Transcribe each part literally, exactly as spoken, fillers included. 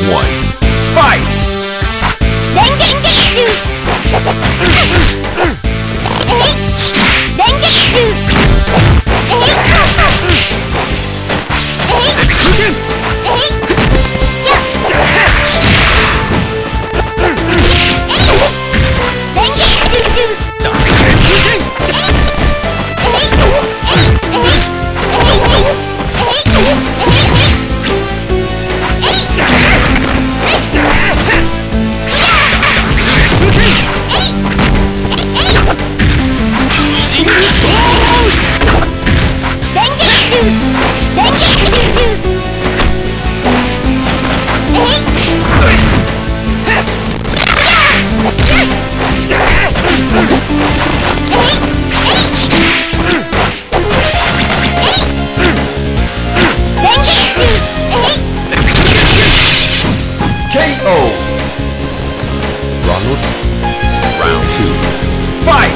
one. Fight! Rengetsu! Rengetsu! K O! Ronald, round two. Fight!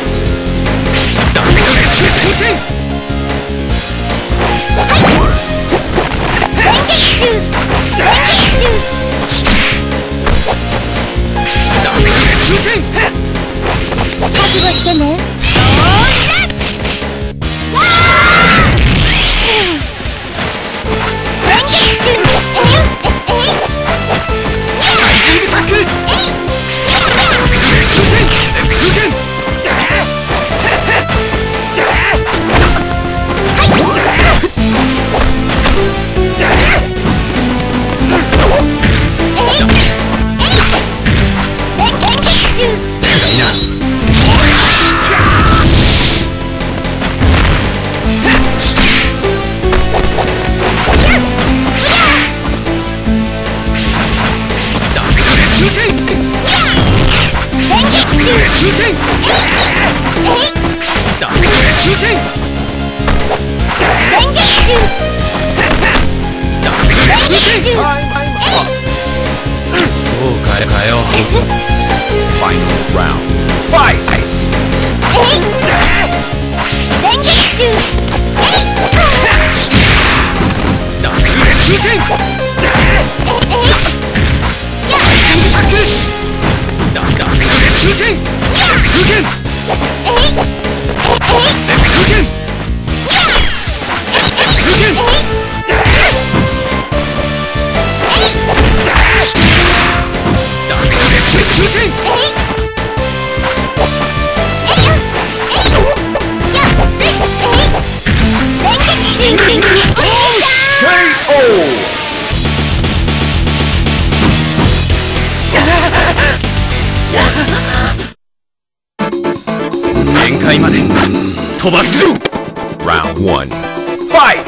Final round. Fight! Round one. Fight!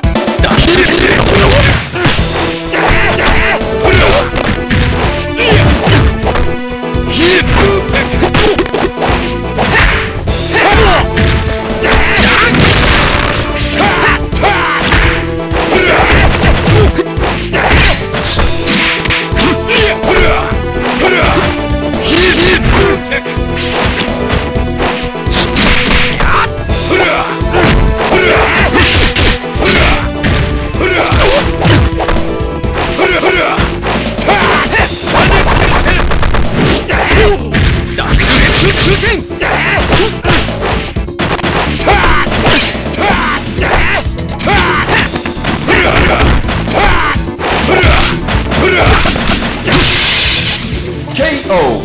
K O!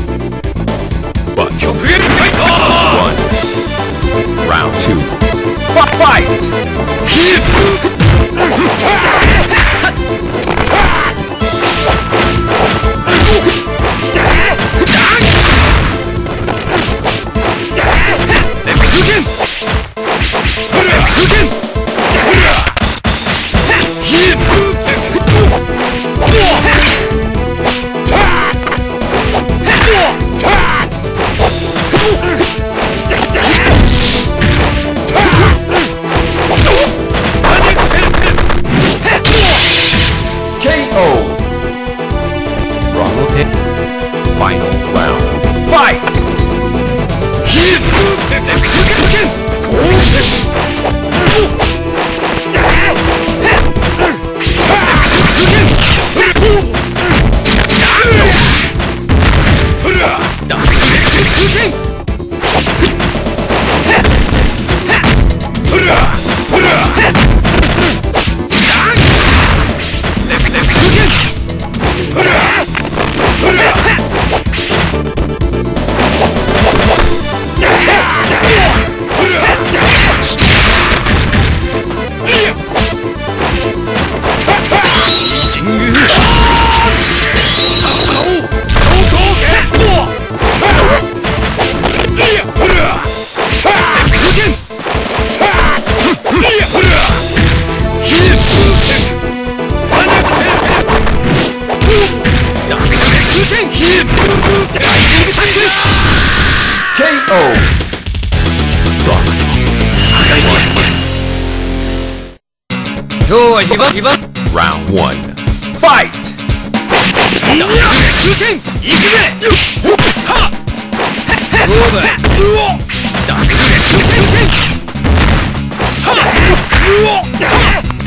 One. Round two. Fight! Final round. Fight! ギバギバ Round one. Fight! 空剣行くぜはっどうだいうおダック空剣はっうおはっ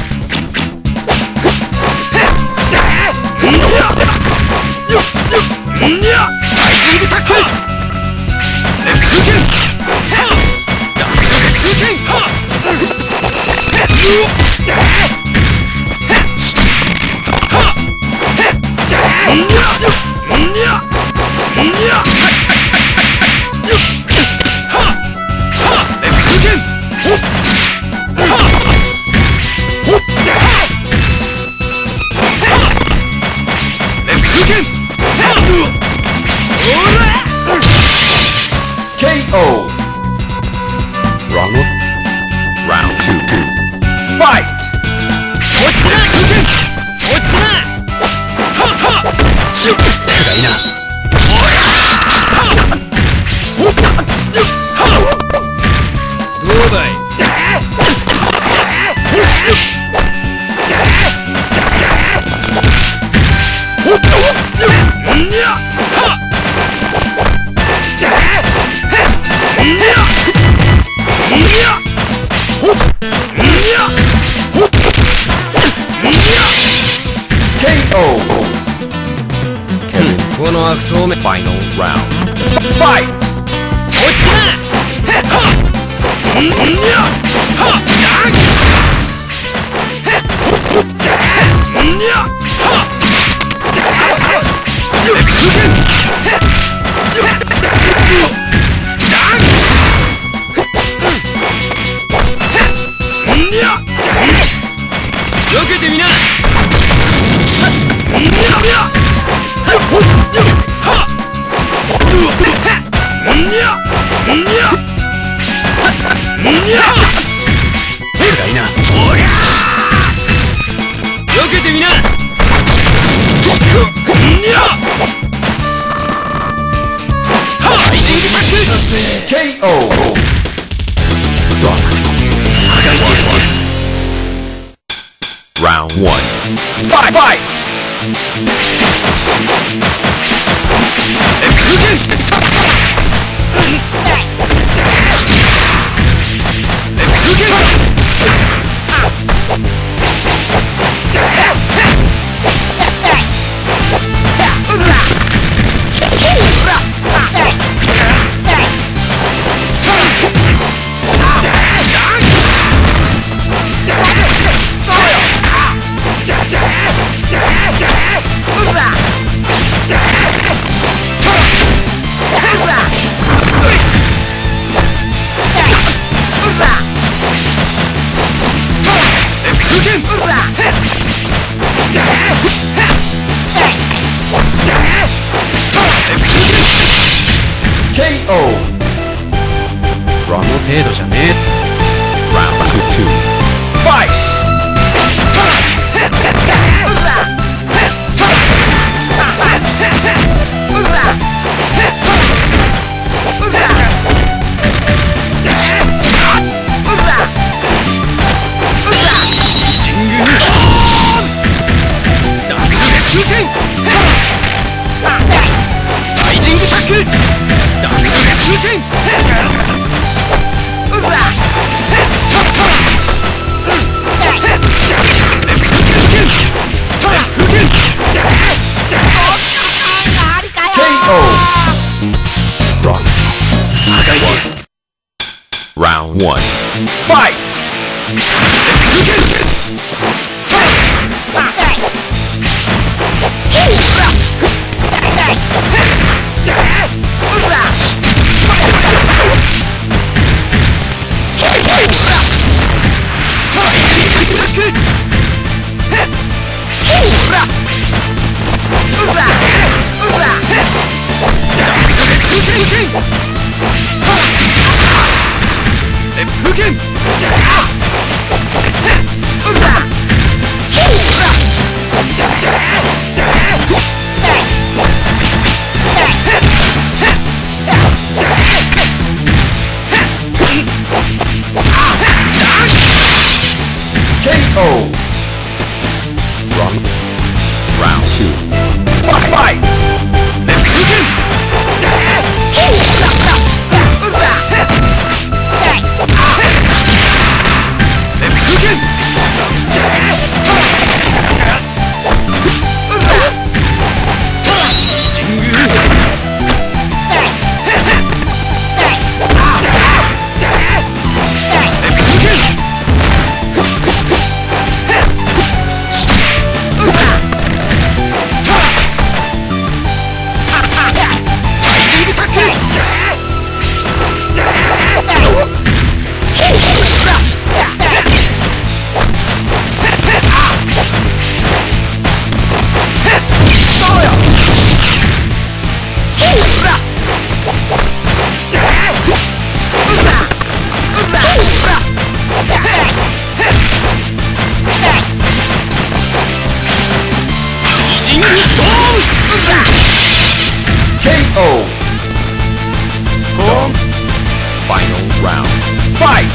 んにゃライジングタックルレッツーケンはっダックレッツーケンはっうおはっんにゃんにゃんにゃはっはっレッツーケンはっはっレッツーケンケーオー! Wrong one. Round two. Fight! こっちだ空剣こっちだはっはっしゅっ暗いなおらはっどうだいんにゃはっんにゃんにゃほっんにゃほっんにゃケーオー! Kevin, この悪党め final round. Fight! こっちだはっんにゃはっんにゃはっレッツーケンんにゃよけてみなはっんにゃはっはっんにゃんにゃんにゃ暗いなおりゃよけてみなんにゃはライジングタックルケーオー! Done. Round one. Fight! Fight! レッツーケンレッツーケンケーオー! この程度じゃねえ Round two. Fight! シングルダブルレッツーケンライジングタックルダブルレッツーケンうわっケーオー! Rock. Round one. Fight! K O two. Fight! Let's begin! Let's begin! K O. Boom. Final round. Fight!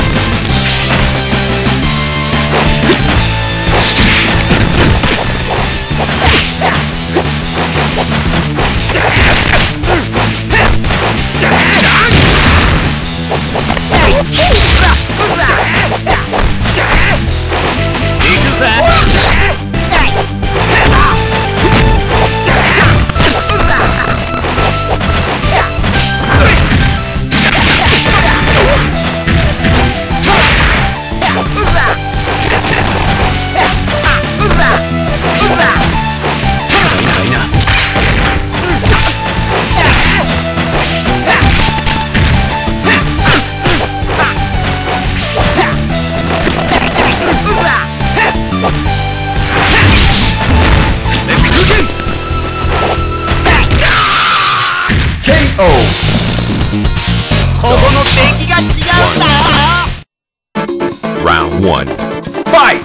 K O. ここの出来が違うんだ。 Round one. Fight!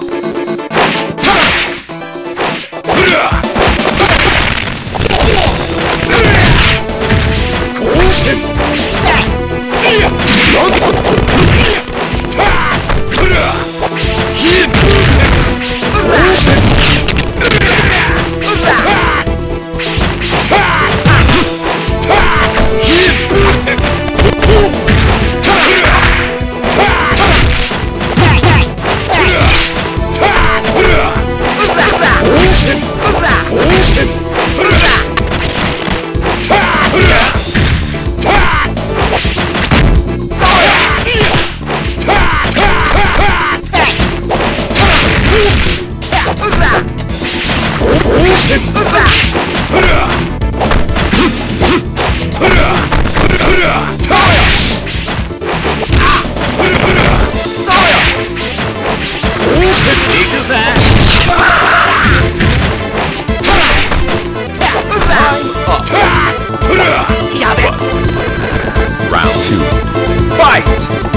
Round two. Fight!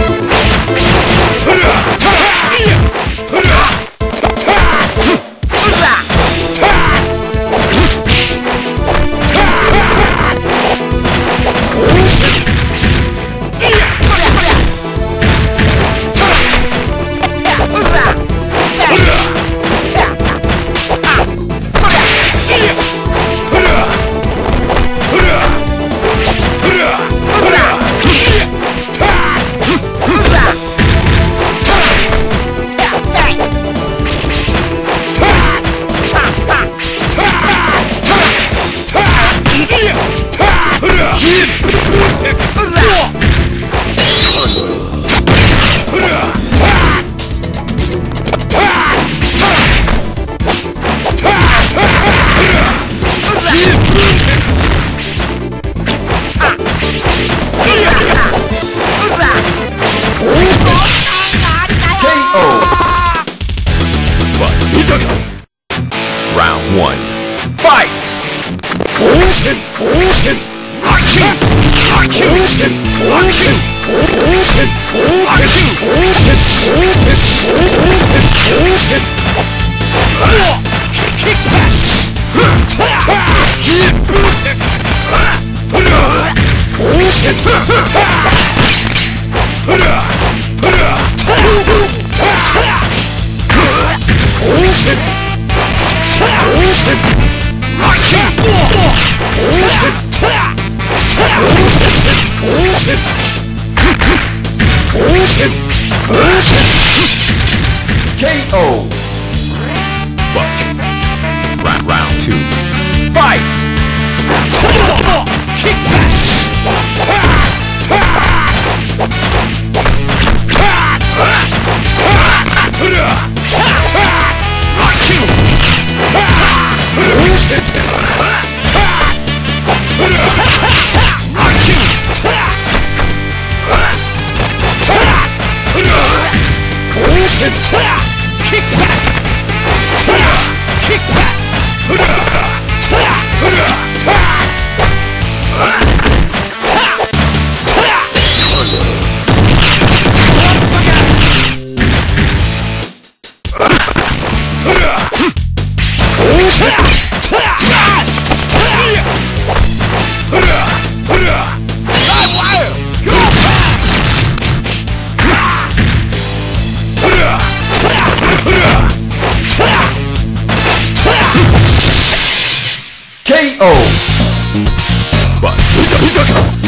Round one. Fight! K O. Watch. Round, round two. Fight! Kick back! Kick back! Kick back! K O. But